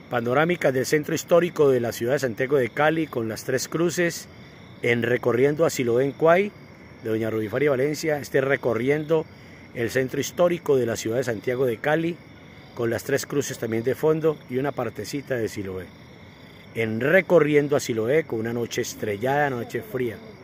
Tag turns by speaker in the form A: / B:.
A: Panorámicas del centro histórico de la ciudad de Santiago de Cali con las tres cruces en recorriendo a Siloé en Cuay de doña Rubifaria Valencia. Recorriendo el centro histórico de la ciudad de Santiago de Cali con las tres cruces también de fondo y una partecita de Siloé. En recorriendo a Siloé con una noche estrellada, noche fría.